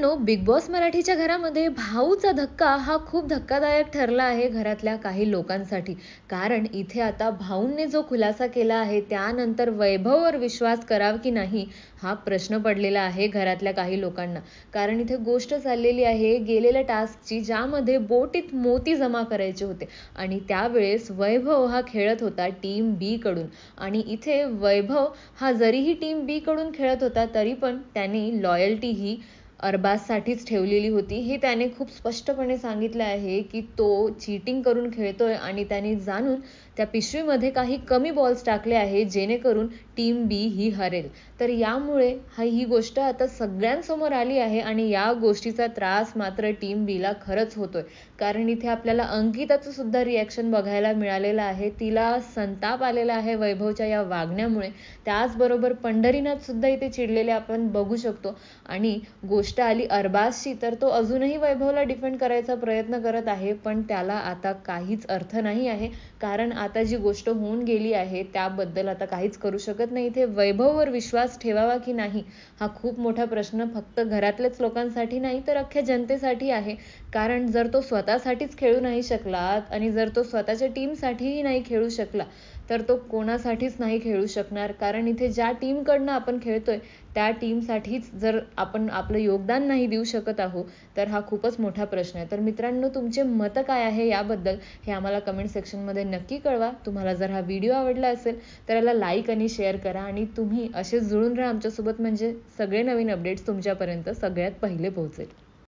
मित्रांनो, big boss मराठीच्या घरामध्ये भाऊचा धक्का हा खूप धक्कादायक ठरला आहे घरातल्या काही लोकांसाठी. कारण इथे आता भाऊंनी जो खुलासा केला आहे त्यानंतर वैभववर विश्वास करावा की नाही हा प्रश्न पडलेला आहे घरातल्या काही लोकांना. कारण इथे गोष्ट चाललेली आहे गेलेल्या टास्कची, ज्यामध्ये बोटीत मोती जमा करायचे होते आणि त्यावेळेस वैभव हा खेळत होता टीम बी कडून. आणि इथे वैभव हा जरीही टीम बी कडून खेळत होता तरी पण त्याने लॉयल्टी ही अरबाजसाठीच ठेवलेली होती. हे त्याने खूप स्पष्टपणे सांगितलं आहे की तो चीटिंग करून खेळतोय आणि त्याने जाणून त्या पिशवीमध्ये काही कमी बॉल्स टाकले आहे जेणेकरून टीम बी ही हरेल. तर यामुळे ही गोष्ट आता सगळ्यांसमोर आली आहे आणि या गोष्टीचा त्रास मात्र टीम बीला खरंच होतोय. कारण इथे आपल्याला अंकिताचं सुद्धा रिॲक्शन बघायला मिळालेलं आहे. तिला संताप आलेला आहे वैभवच्या या वागण्यामुळे. त्याचबरोबर पंढरीनाथ सुद्धा इथे चिडलेले आपण बघू शकतो. आणि गोष्ट आली अरबाजची तर तो अजूनही वैभवला डिफेंड करायचा प्रयत्न करत आहे, पण त्याला आता काहीच अर्थ नाही आहे. कारण आता जी गोष्ट होऊन गेली आहे त्याबद्दल आता काहीच करू शकत नाही. इथे वैभववर विश्वास ठेवावा की नाही हा खूप मोठा प्रश्न फक्त घरातल्याच लोकांसाठी नाही तर अख्ख्या जनतेसाठी आहे. कारण जर तो स्वतःसाठीच खेळू नाही शकला आणि जर तो स्वतःच्या टीमसाठीही नाही खेळू शकला तर तो कोणासाठीच नाही खेळू शकणार. कारण इथे ज्या टीमकडनं आपण खेळतोय त्या टीमसाठीच जर आपण आपलं योगदान नाही देऊ शकत आहोत तर हा खूपच मोठा प्रश्न आहे. तर मित्रांनो, तुमचे मतं काय आहे याबद्दल हे आम्हाला कमेंट सेक्शनमध्ये नक्की कळवा. तुम्हाला जर हा व्हिडिओ आवडला असेल तर याला लाईक आणि शेअर करा आणि तुम्ही असेच जुळून राहा आमच्यासोबत, म्हणजे सगळे नवीन अपडेट्स तुमच्यापर्यंत सगळ्यात पहिले पोहोचेल.